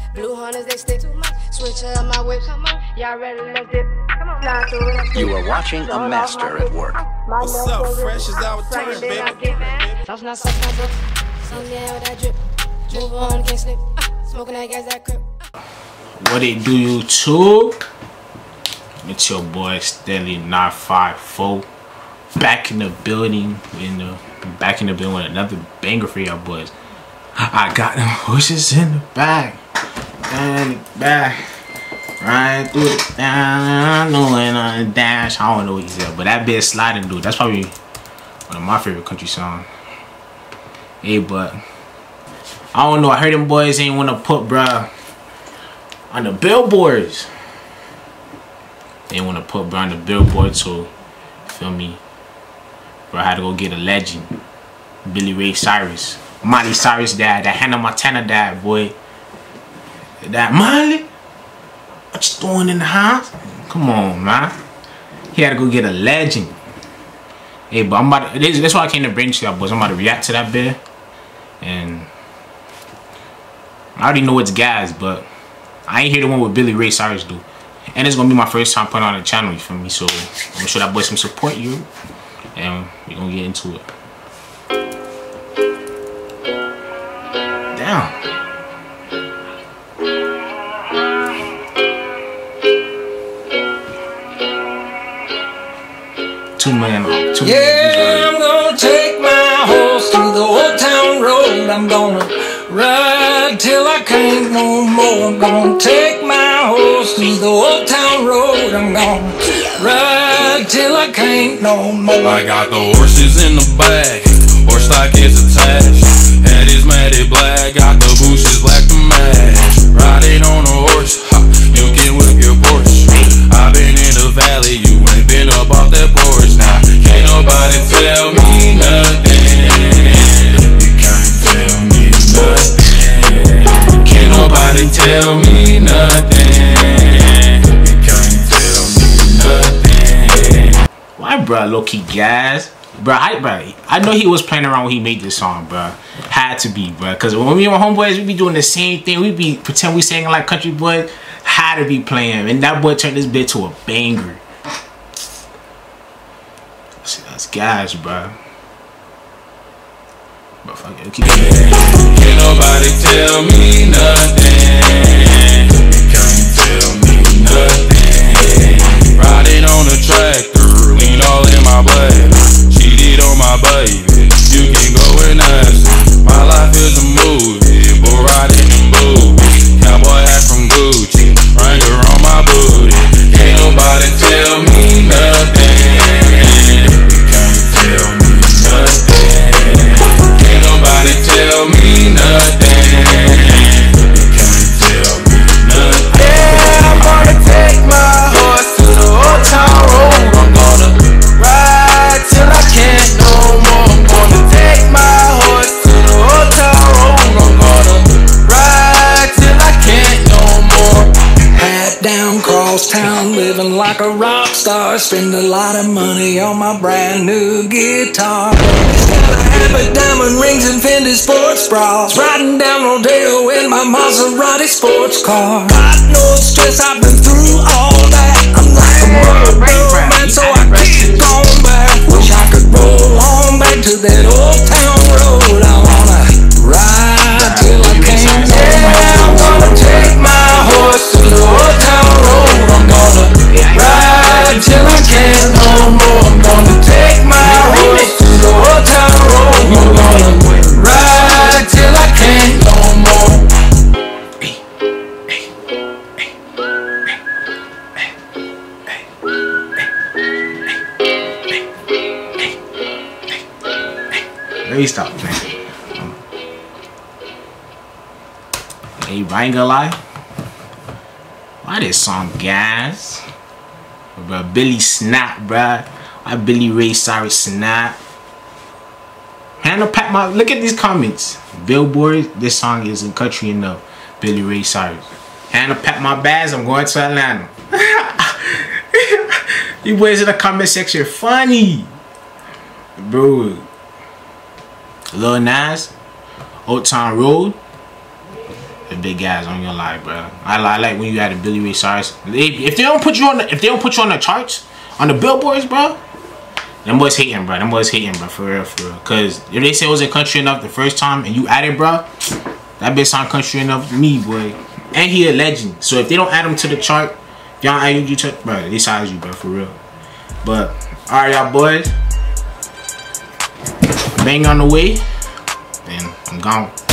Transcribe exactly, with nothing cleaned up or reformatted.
Blue hunters, they stick too much. Switch up my whip. Y'all ready? Let's dip. You are watching a master at work. What's up, fresh is our turn, baby. Sauce not suck my drip. Some yeah with that drip. Move on, can't slip. Smoking that gas, that crib. What it do, YouTube? It's your boy Stanley nine five four. Back in the building, in the back in the building with another banger for y'all boys. I got them horses in the back, and the back, right through it down. I know it on the dash. I don't know what he said, but that bit sliding dude. That's probably one of my favorite country songs. Hey, but I don't know. I heard them boys ain't wanna put bruh on the billboards. They ain't wanna put bruh on the billboard, so feel me. Bro, I had to go get a legend. Billy Ray Cyrus. Miley Cyrus dad. That Hannah Montana dad, boy. That Miley? What you doing in the house? Come on, man. He had to go get a legend. Hey, but I'm about to, this, that's why I came to bring to y'all boys. I'm about to react to that bit. And I already know it's gas, but I ain't hear the one with Billy Ray Cyrus do. And it's gonna be my first time putting on the channel, you feel me? So I'm gonna show that boy some support, you. And we're gonna get into it. Damn. Two million. Two yeah, I'm gonna take my horse through the old town road. I'm gonna ride till I can't no more. I'm gonna take my horse through the old town road. I'm gonna ride till I can't no more. I got the horses in the back, horse stock is attached. Head is matted black, got the bushes black to match. Riding on a horse, ha, you can whip your Porsche. I've been in the valley, you ain't been up off that porch. Now, can't nobody tell me nothing. You can't tell me nothing. Can't nobody tell me nothing. You can't tell me nothing. Why, bro? Low key gas, bro. I, bro. I know he was playing around when he made this song, bro. Had to be, bro. Cause when we were homeboys, we be doing the same thing. We be pretend we singing like country boys. Had to be playing, and that boy turned this bit to a banger. See, that's gas, bro. But fuck it, keep going. Can't nobody tell me nothing. You can't tell me nothing. Riding on a tractor, lean all in my blood. Cheated on my baby, you can go and ask her. My life is a movie, bull riding in boobies. Cowboy hat from Gucci, Wrangler on my booty. Can't nobody tell me nothing. You can't tell me nothing. Can't nobody tell me nothing. You can't tell me nothing. Yeah, I'm gonna take my horse to the old town road. I'm gonna ride till I can't no more. I'm gonna take my horse to the old town road. I'm gonna ride till I can't no more. Hat down, cross town, living like a rock star. Spend a lot of money on my brand new guitar. Habit, diamond rings and Fendi sports bras. Riding down Rodeo in my Maserati sports car. Got no stress, I've been through all that. I'm like a road man, so I keep going back. Wish I could roll on back to that old town road. I wanna ride till I can't. Yeah, I'm gonna take my horse to the old town road. I'm gonna ride till I can't no more. I'm gonna take my horse to the old town road. I'm gonna ride till I can't no more. Let me stop playing. Hey, I ain't gonna lie. Why this song gas? Bro, Billy snap, bro. Why Billy Ray Cyrus snap? Hannah pat my look at these comments. Billboard, this song isn't country enough. Billy Ray Cyrus. Hannah pat my bags, I'm going to Atlanta. You boys in the comment section funny. Bro. Lil Nas, Old Town Road. the big guys on your life, bro. I, I like when you had a Billy Ray Cyrus. They, if they don't put you on the, if they don't put you on the charts, on the billboards, bro, them boys hating, bro. Them boys hating, bro, for real, for real. Cause if they say it wasn't country enough the first time and you added, bro, that bitch sound country enough to me, boy. And he a legend. So if they don't add him to the chart, y'all add you to, bro, they size you, bro, for real. But all right, y'all boys, bang on the way, and I'm gone.